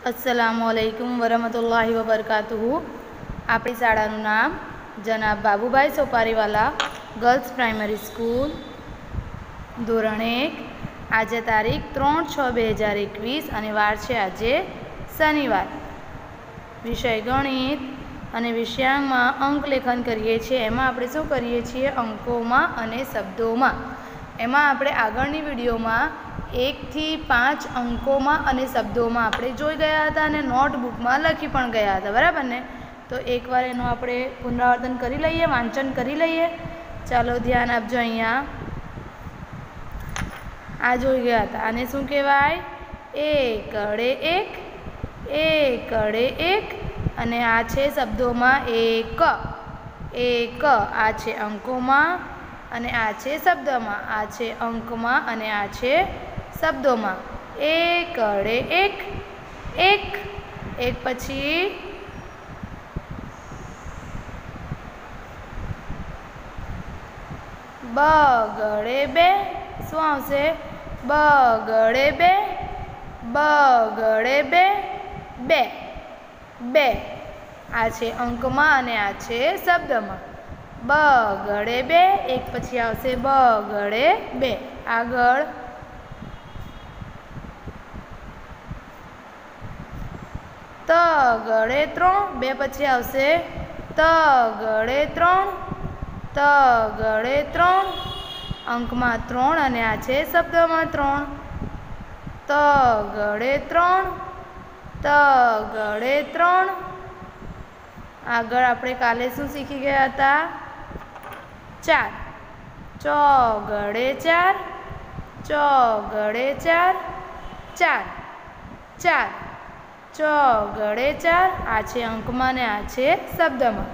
अस्सलामुअलैकुम वरहमतुल्लाहि वबरकातुहू। अपनी शाळाનું नाम जनाब Babubhai Sopariwala girls primary school, ધોરણ 1। આજે તારીખ 3/6/2021 અને વાર છે આજે શનિવાર। વિષય ગણિત અને વિષયાંકમાં અંક લેખન કરીએ છીએ। એમાં આપણે શું કરીએ છીએ? અંકોમાં અને શબ્દોમાં। એમાં આપણે આગળની વિડીયોમાં 1 થી 5 અંકોમાં અને શબ્દોમાં આપણે જોઈ ગયા હતા અને નોટબુકમાં લખી પણ ગયા હતા, બરાબર ને? તો એકવાર એનું આપણે પુનરાવર્તન કરી લઈએ, વાંચન કરી લઈએ। ચાલો ધ્યાન આપજો। અહીંયા આ જોઈ ગયા હતા, આને શું કહેવાય? એકડે એક, એકડે એક। અને આ છે શબ્દોમાં એક, એક। આ છે અંકોમાં અને આ છે શબ્દમાં। આ છે અંકમાં અને આ છે શબ્દોમાં। એકડે એક, એક, એક પછી બગડે બે, શું આવશે? બગડે બે, બગડે બે, બે, બે। આ છે અંકમાં અને આ છે શબ્દમાં। બગડે બે, એક પછી આવશે બગડે બે। આગળ તગડે ત્રણ, બે પછી આવશે તગડે ત્રણ, તગડે ત્રણ। અંકમાં 3 અને આ છે શબ્દમાં 3। તગડે ત્રણ, તગડે ત્રણ। આગળ આપણે કાલે શું શીખી ગયા હતા? 4, ચોગડે 4, ચોગડે 4, 4, 4, ચોગડે 4। આ છે અંકમાં ને આ છે શબ્દમાં।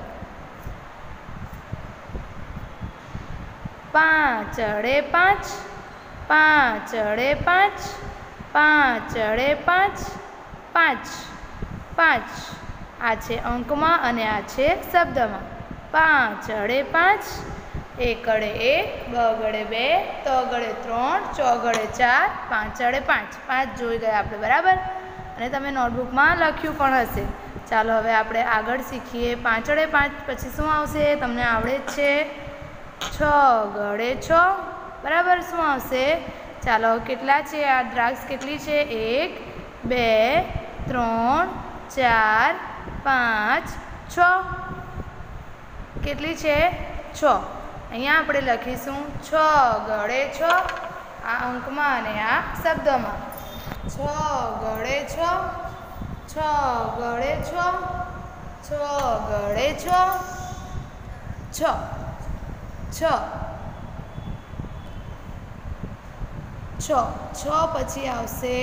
પાંચડે 5, પાંચડે 5, પાંચડે 5, 5, 5। આ છે અંકમાં અને આ છે શબ્દમાં। પાંચડે 5, એકડે 1, બગડે 2, તગડે 3, ચોગડે 4, પાંચડે 5। 5 જોઈ ગયા આપણે, બરાબર? અને તમે નોટબુકમાં લખ્યું પણ હશે। ચાલો હવે આપણે આગળ શીખીએ। પાંચડે 5 પછી શું આવશે? તમને આવડે જ છે। છગડે 6, બરાબર? શું આવશે? ચાલો કેટલા છે? આ દ્રાક્ષ કેટલી છે? 1, 2, 3, 4, 5, 6। કેટલી છે? 6। અહીંયા આપણે લખીશું છગડે 6, આ અંકમાં અને આ શબ્દમાં। છગડે 6, છગડે 6, છગડે 6, 6, 6, 6, 6 પછી આવશે,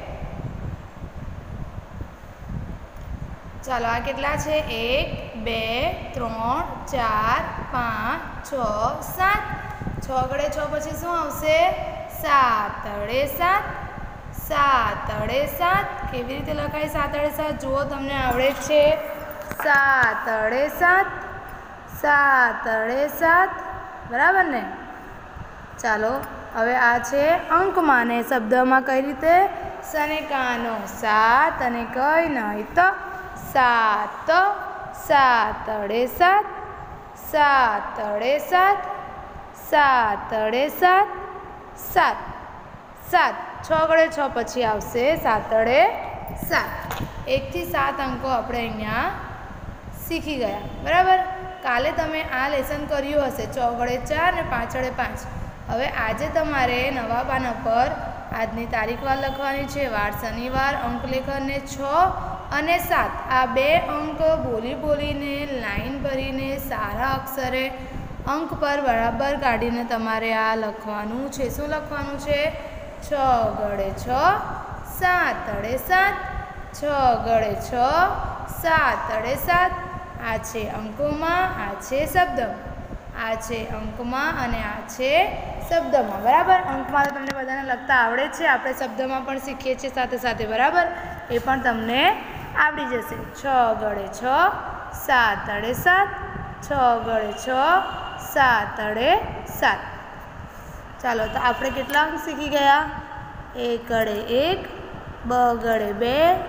ચાલો આ કેટલા છે? 1, 2, 3, 4, 5, 6, 7। છગડે 6 પછી શું આવશે? સાતડે 7, સાતડે 7। કેવી રીતે લખાય સાતડે 7? જુઓ, તમને આવડે જ છે। સાતડે 7, સાતડે 7, બરાબર ને? ચાલો હવે આ છે અંકમાં ને શબ્દમાં કઈ રીતે? સનેકાનો 7 અને કઈ નહીં તો 7, સાતડે 7, સાતડે 7, સાતડે 7, 7, 7। છગડે 6 પછી આવશે સાતડે 7। 1 થી 7 અંકો આપણે અહીંયા શીખી ગયા, બરાબર? કાલે તમે આ લેસન કર્યું હશે, ચોગડે 4 ને પાંચડે 5। હવે આજે તમારે નવા પાના પર આજની તારીખવાર લખવાની છે, વાર શનિવાર, અંક લેખનને 6 અને 7 આ બે અંક બોલી બોલીને લાઈન ભરીને સારા અક્ષરે અંક પર બરાબર કાઢીને તમારે આ લખવાનું છે। શું લખવાનું છે? છગડે 6, સાતડે 7, છગડે 6, સાતડે 7। આ છે અંકોમાં, આ છે શબ્દમાં। આ છે અંકમાં અને આ છે શબ્દમાં, બરાબર? અંકમાં તો તમને બધાને લખતા આવડે છે, આપણે શબ્દમાં પણ શીખીએ છીએ સાથે સાથે, બરાબર? એ પણ તમને આવડી જશે। છગડે 6, સાતડે 7, છગડે 6, સાતડે 7। ચાલો તો આપણે કેટલા અંક શીખી ગયા? એકડે 1, બગડે 2,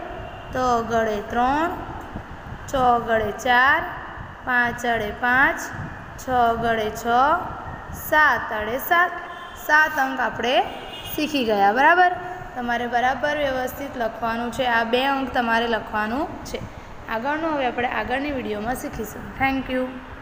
ત ગળે 3, ચ ગળે 4, 5 અડે 5, 6 ગળે 6, 7 અડે 7. 7 અંક આપણે શીખી ગયા. બરાબર. તમારે બરાબર વ્યવસ્થિત લખવાનું છે. આ 2 અંક તમારે લખવાનું છે. આગળનું હવે આપણે આગળની વિડીયોમાં શીખીશું. Thank you.